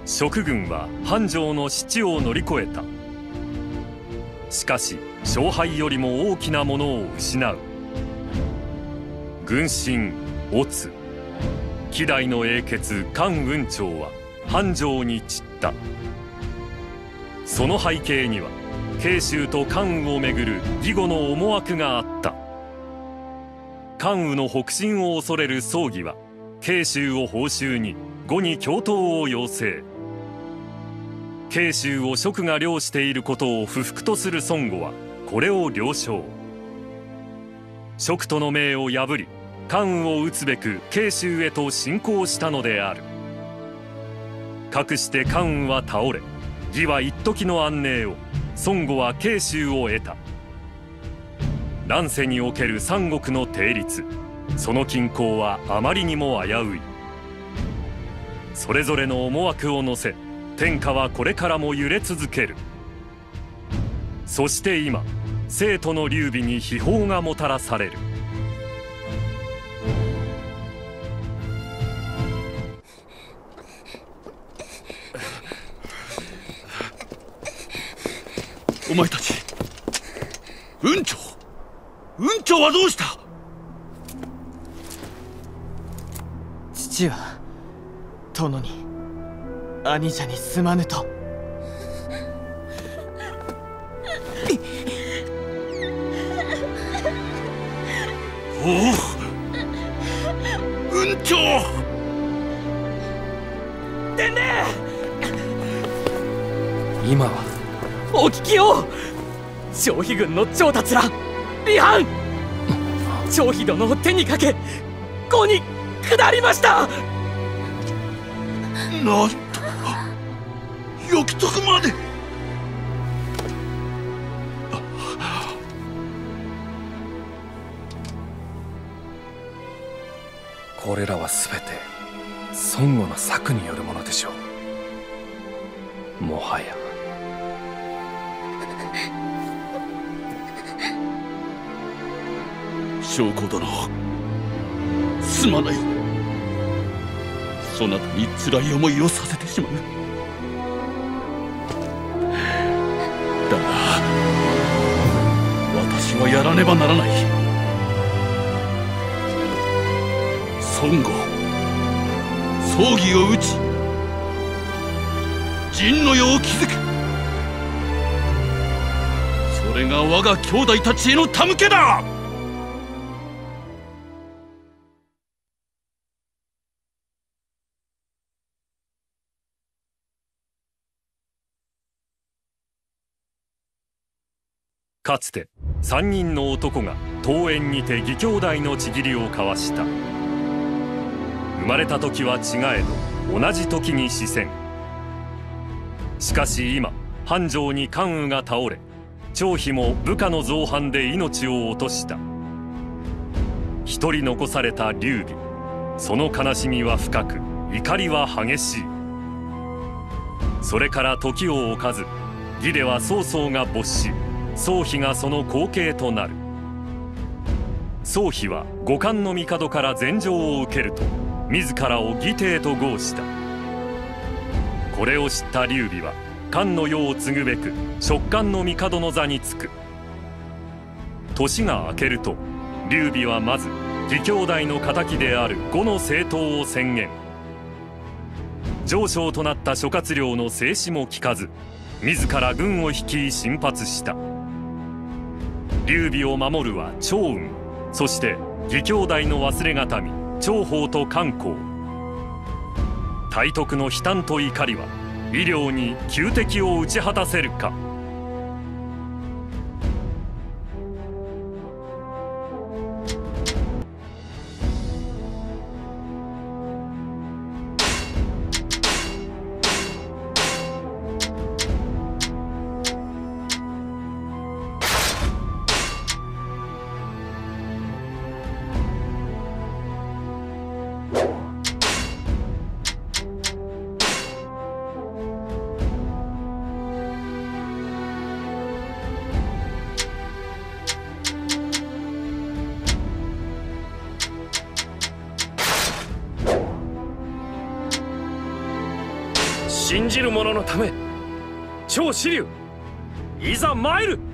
蜀軍は繁盛の死地を乗り越えた。しかし勝敗よりも大きなものを失う。軍神乙希代の英傑関雲長は繁盛に散った。その背景には慶州と関羽をめぐる義語の思惑があった。関羽の北進を恐れる曹魏は慶州を報酬に呉に共闘を要請。慶州を蜀が領していることを不服とする孫悟はこれを了承。蜀との盟を破り関羽を討つべく慶州へと侵攻したのである。かくして関羽は倒れ、義は一時の安寧を、孫悟は慶州を得た。乱世における三国の定律、その均衡はあまりにも危うい。それぞれの思惑を乗せ、天下はこれからも揺れ続ける。そして今、生徒の劉備に秘宝がもたらされる。 お前たち、雲長はどうした？ 父は殿に兄者にすまぬと。 おお、雲長！ 天礼！今はお聞きを。張飛軍の長たちら離反。張飛殿を手にかけ呉に下りました。 なんとよきとこまで。 これらは全て孫悟の策によるものでしょう。もはや将校殿、すまない。そなたに辛い思いをさせてしまう。だが私はやらねばならない。孫悟、葬儀を打ち陣の世を築く。それが我が兄弟たちへの手向けだ。 かつて3人の男が桃園にて義兄弟の契りを交わした。生まれた時は違えど同じ時に死戦。しかし今繁盛に関羽が倒れ、張飛も部下の造反で命を落とした。一人残された劉備、その悲しみは深く、怒りは激しい。それから時を置かず、義では曹操が没し、曹丕がその後継となる。曹丕は五冠の帝から禅譲を受けると自らを義帝と号した。これを知った劉備は漢の世を継ぐべく蜀漢の帝の座につく。年が明けると劉備はまず義兄弟の敵である呉の征討を宣言。丞相となった諸葛亮の制止も聞かず、自ら軍を率い進発した。劉備を守るは趙雲、そして義兄弟の忘れがたみ張豊と関公。大徳の悲嘆と怒りは医療に仇敵を打ち果たせるか。 信じる者のため、超支流いざ参る。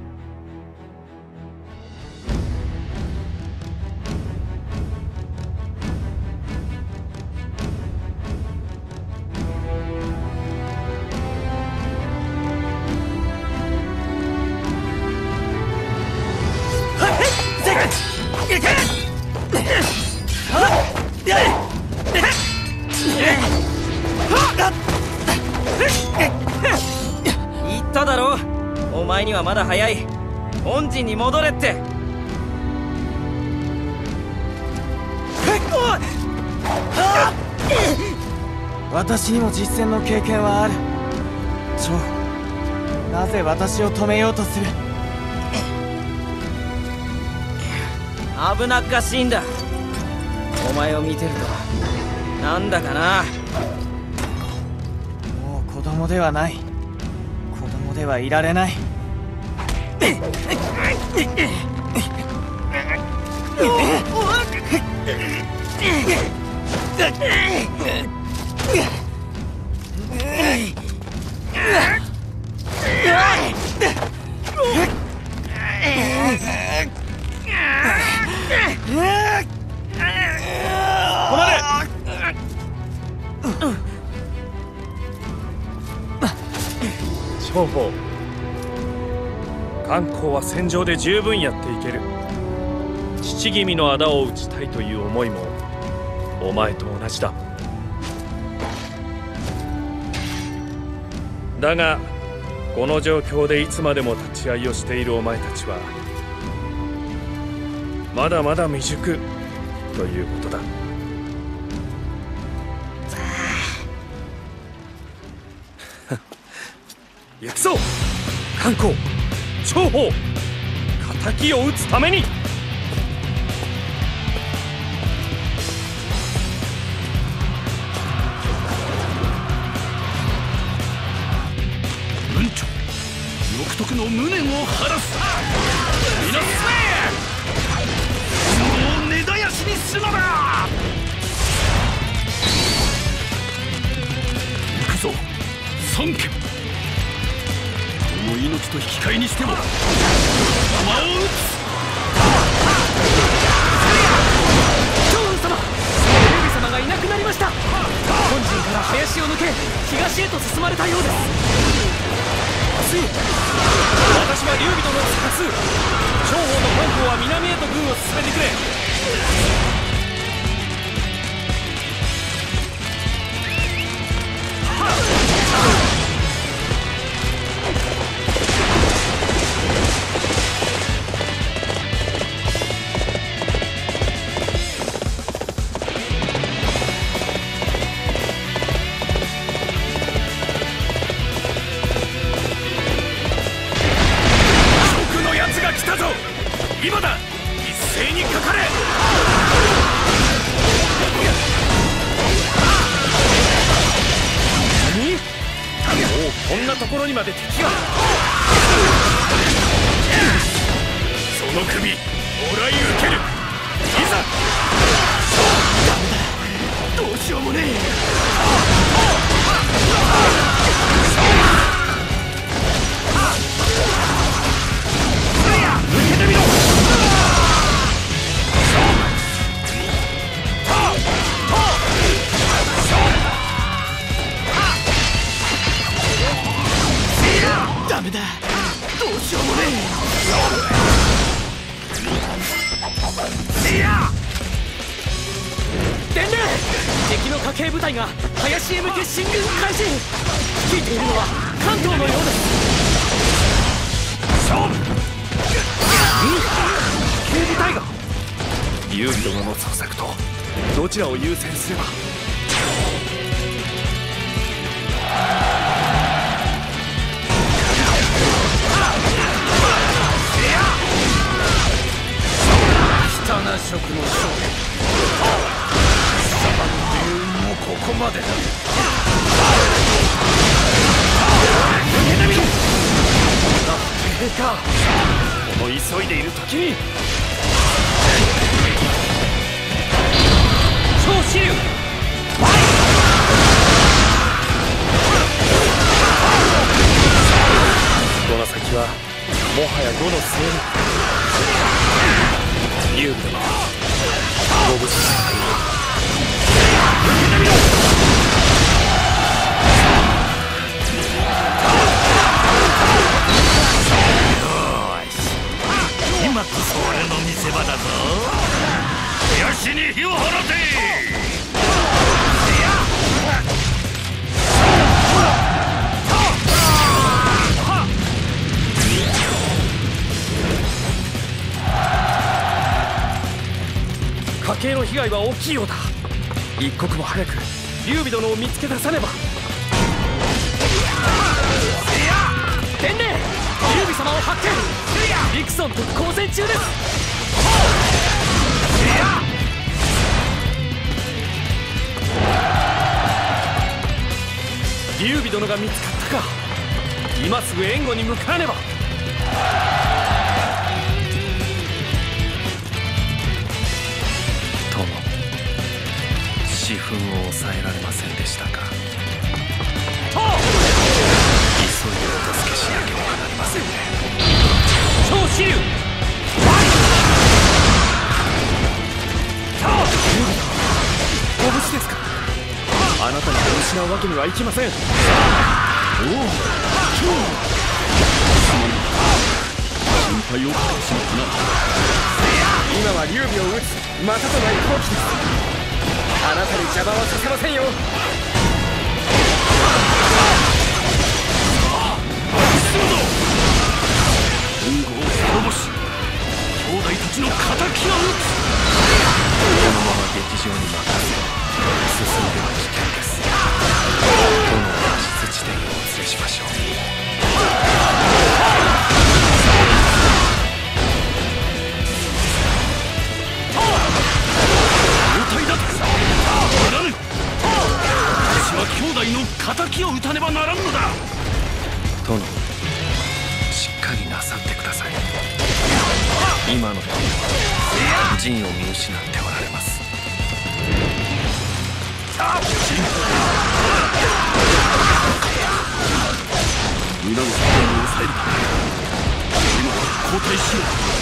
言っただろ、お前にはまだ早い。本陣に戻れって。 私にも実戦の経験はある。長、なぜ私を止めようとする？ 危なっかしいんだ。お前を見てるとなんだかな。 もう子供ではない。子供ではいられない。 長宝、観光は戦場で十分やっていける。父君の仇を討ちたいという思いもお前と同じだ。だがこの状況でいつまでも立ち会いをしているお前たちはまだまだ未熟ということだ。行くぞ観光、長宝、敵を討つために。 文長、独特の無念を晴らす。皆進め、もう根絶やしにするのだ。行くぞ孫家、この命と引き換えにしても弾を撃つ。 長雲様、デビ様がいなくなりました。本陣から林を抜け東へと進まれたようです。私は劉備殿を多数、長宝と関公は南へと軍を進めてくれ。 今だ、一斉にかかれ。何？もうこんなところにまで敵が。その首もらい受ける。いざ。ダメだ、どうしようもねえ。受けてみろ。 ダメだ、どうしようもねえ。 伝令、敵の家系部隊が林へ向け進軍開始。率いているのは関東のようです。 勝負。家系部隊が劉備殿の捜索とどちらを優先すれば。 汚な食の勝利、貴様の命運もここまでだ。 受けてみろ。陛下、この急いでいる時に。超支流、 はや5の末に劉備殿ご無事今こそ俺の見せ場だぞ。よしに火を放て。 家計の被害は大きいようだ。一刻も早く劉備殿を見つけ出さねば。伝令、劉備様を発見。リクソンと交戦中です。劉備殿が見つかったか。今すぐ援護に向かわねば。 殿、私憤を抑えられませんでしたか。急いでお助けしなければなりませんね。 超支流ご無事ですか。あなたに見失うわけにはいきません。おお、 心配をかけてしまったな。 今は劉備を撃つまたとない好機です。あなたに邪魔はさせませんよ。 援護を滅ぼし、兄弟たちの敵を討つ。 このまま劇場に任せ進んでは危険です。殿を脱出地点にお連れしましょう。 応対だとならぬ。私は兄弟の敵を討たねばならんのだ。 殿、しっかりなさってください。今のところ陣を見失っておられます。 皆の戦いを抑えるため今は交代しよう。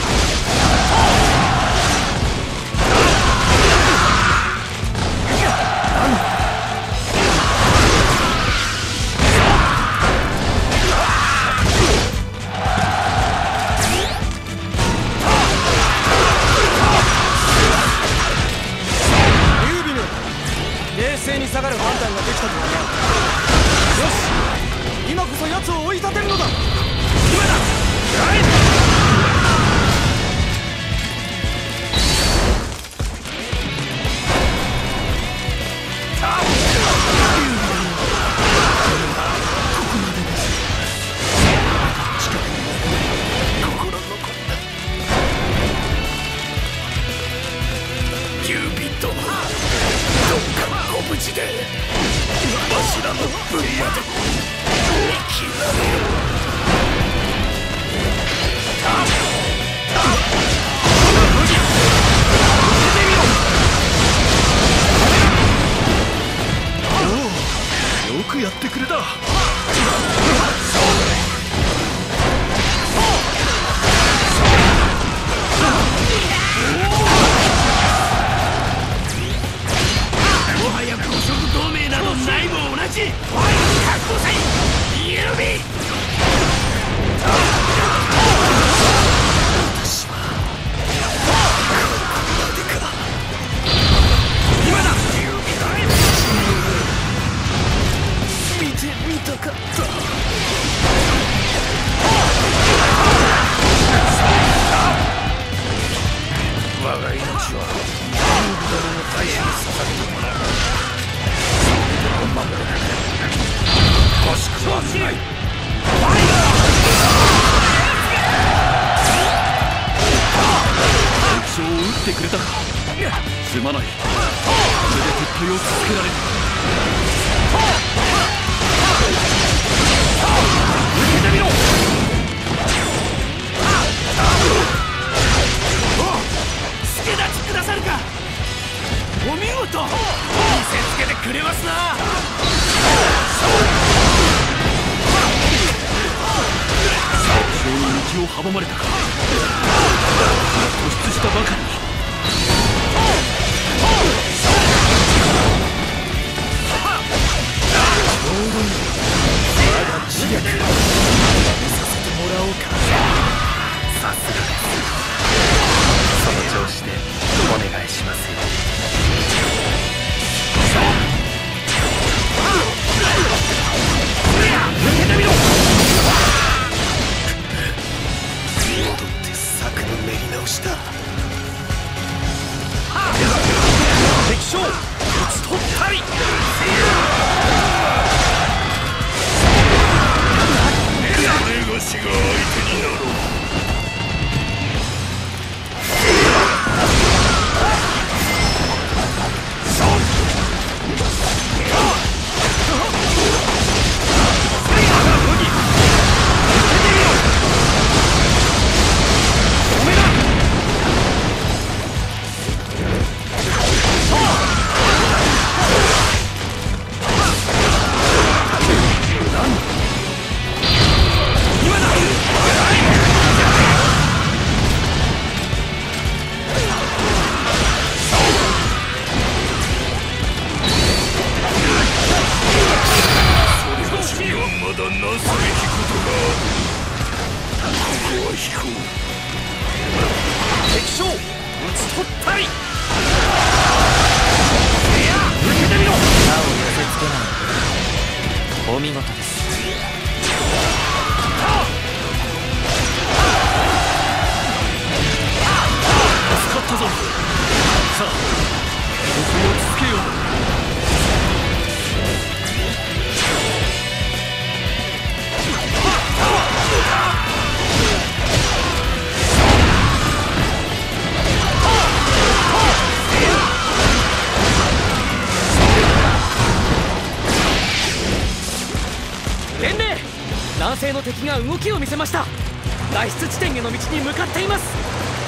冷静に下がる判断ができたとはな。よし、今こそ奴を追い立てるのだ。今だ。 劉備殿、どうかご無事でわしらの分まで生きられよ。おお、よくやってくれた。もはや五色同盟などないも同じ。覚悟せい、劉備。私はここまでか。今だ。劉備だ。見てみたかった。我が命は劉備殿の大事に捧げたもの。守る。欲しくはない。敵将を撃ってくれたか。すまない。これで撤退を続けられる。受けてみろ。助立ちくださるか。お見事。見せつけてくれますな。敵将に道を阻阻まれたか。突出したばかりに。まだ知略見させてもらおうか。 さすがです。その調子でお願いしますよ。 抜けてみろ。 戻って策の練り直しだ。 敵将討ち取ったり。 俺がしが相手になろう。 お見事です。 助かったぞ。さあ、僕をつけよう。伝令、南西の敵が動きを見せました。脱出地点への道に向かっています。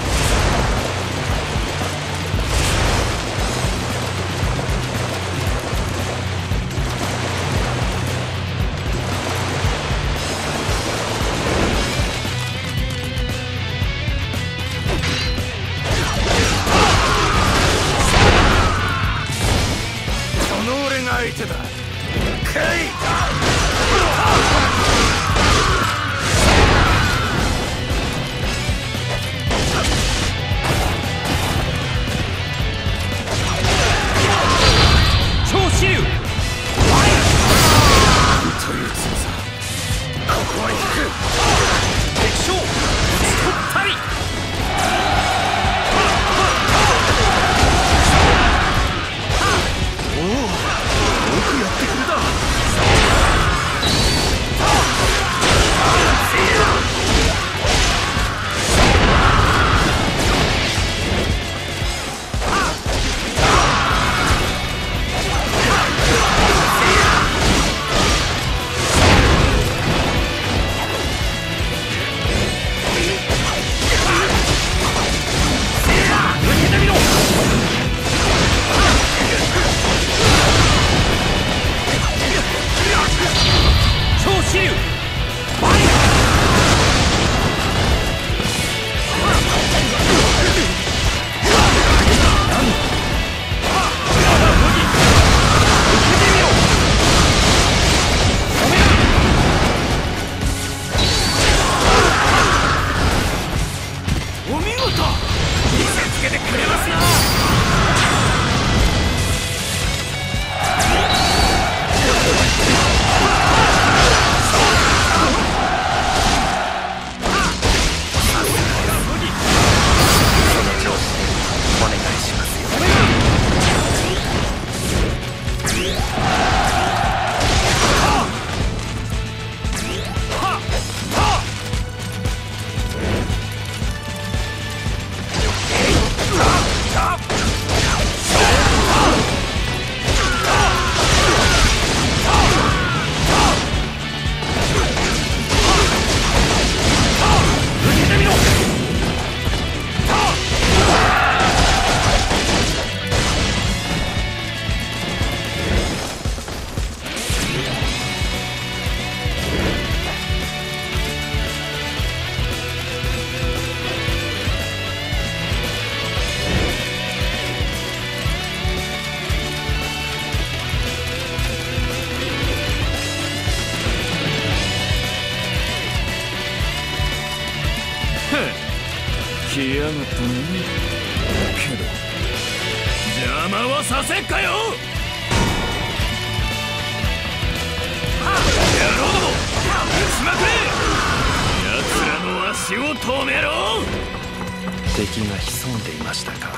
この俺が相手だ。来い。 やがったね。けど邪魔はさせっかよ。野郎ども撃ちまくれ。奴らの足を止めろ。 敵が潜んでいましたか。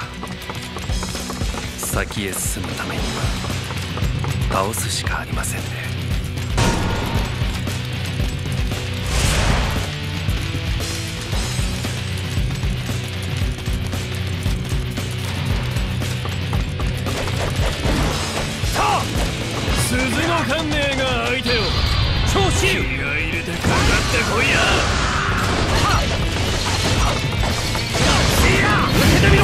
先へ進むためには倒すしかありませんね。 鈴の観念が相手よ。調子気合入れてかかってこいや。受けてみろ。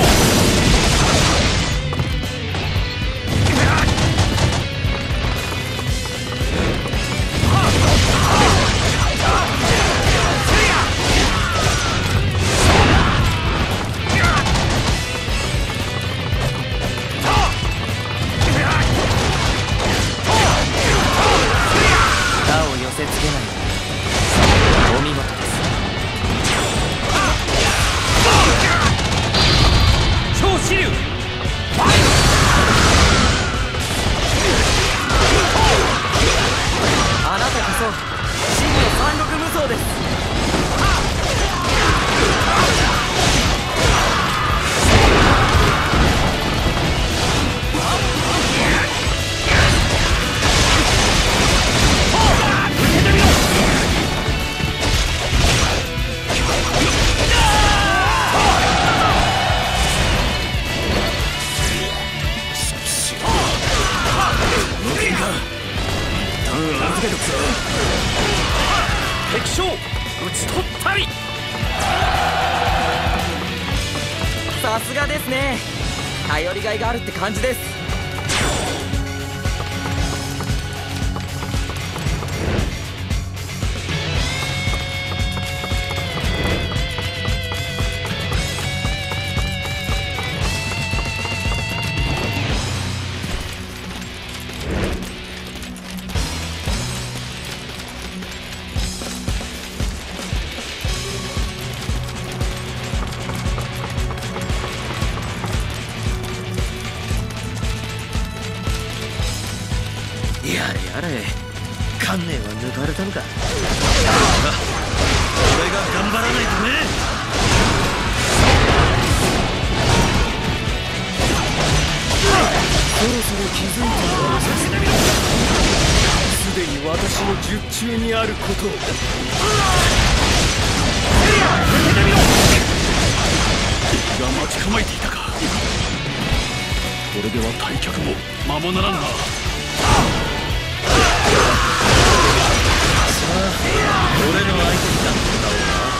敵将討ち取ったり。 さすがですね。頼りがいがあるって感じです。 やれ観念は抜かれたのか。俺が頑張らないとね。そろそろ気づいたらさせてみろ。すでに私の術中にあることを。敵が待ち構えていたか。これでは退却もまもならんな。俺の相手になってもらおうな。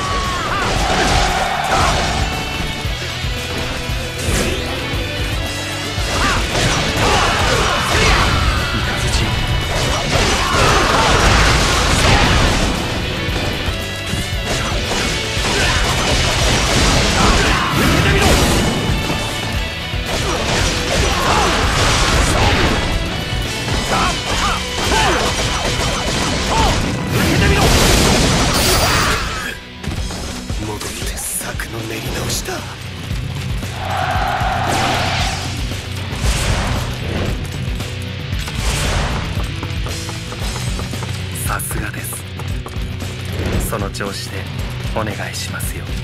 さすがです。その調子でお願いしますよ。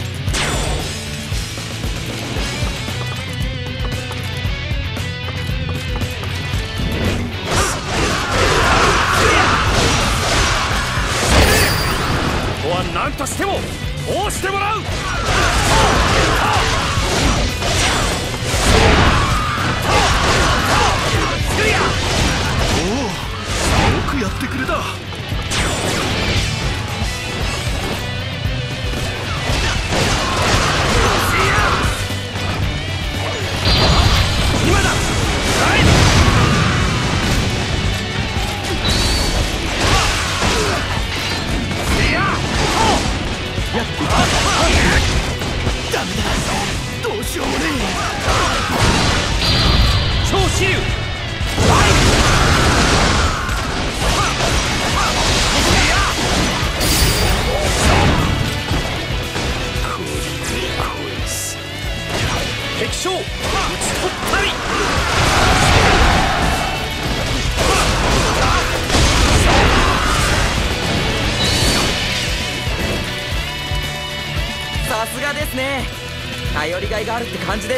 ここは何としても通してもらう。 よくやってくれた。 今だ。 ダメだ。どうしようもね超支流。 頼りがいがあるって感じです。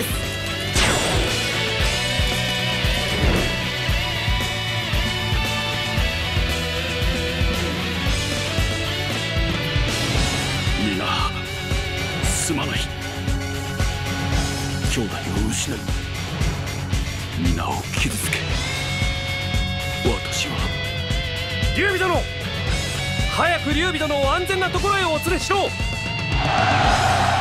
皆すまない。兄弟を失い皆を傷つけ、私は劉備殿、早く劉備殿を安全なところへお連れしろ。